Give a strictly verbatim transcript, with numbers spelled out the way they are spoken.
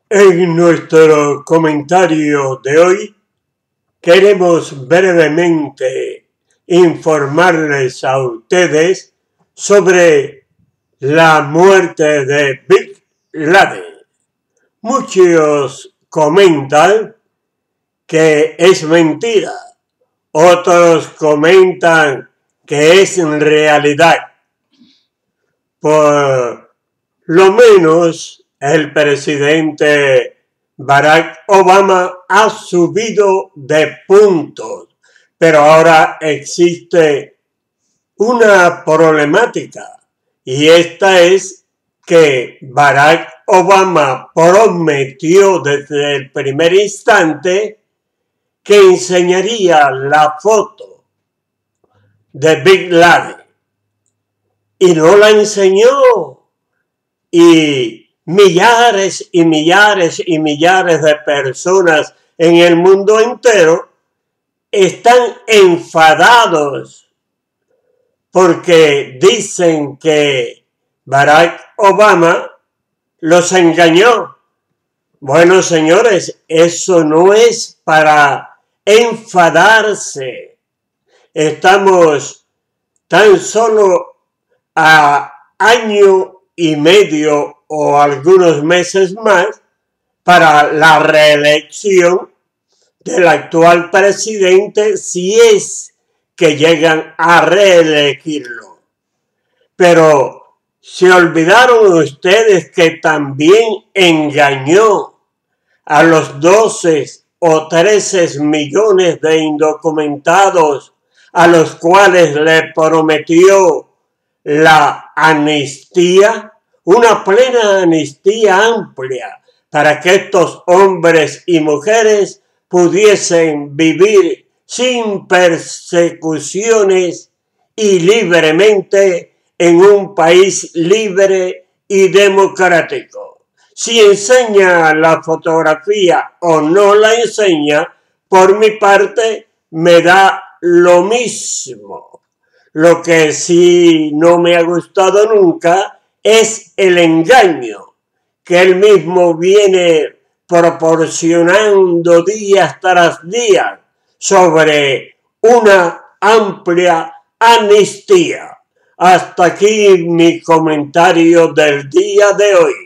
En nuestro comentario de hoy queremos brevemente informarles a ustedes sobre la muerte de Bin Laden. Muchos comentan que es mentira, otros comentan que es en realidad. Por lo menos el presidente Barack Obama ha subido de puntos, pero ahora existe una problemática, y esta es que Barack Obama prometió desde el primer instante que enseñaría la foto de Bin Laden y no la enseñó, y millares y millares y millares de personas en el mundo entero están enfadados porque dicen que Barack Obama los engañó. Bueno, señores, eso no es para enfadarse. Estamos tan solo a año y medio o algunos meses más para la reelección del actual presidente, si es que llegan a reelegirlo. Pero se olvidaron ustedes que también engañó a los doce o trece millones de indocumentados a los cuales le prometió la amnistía, una plena amnistía amplia para que estos hombres y mujeres pudiesen vivir sin persecuciones y libremente en un país libre y democrático. Si enseña la fotografía o no la enseña, por mi parte me da lo mismo. Lo que sí no me ha gustado nunca es el engaño que él mismo viene proporcionando día tras día sobre una amplia amnistía. Hasta aquí mi comentario del día de hoy.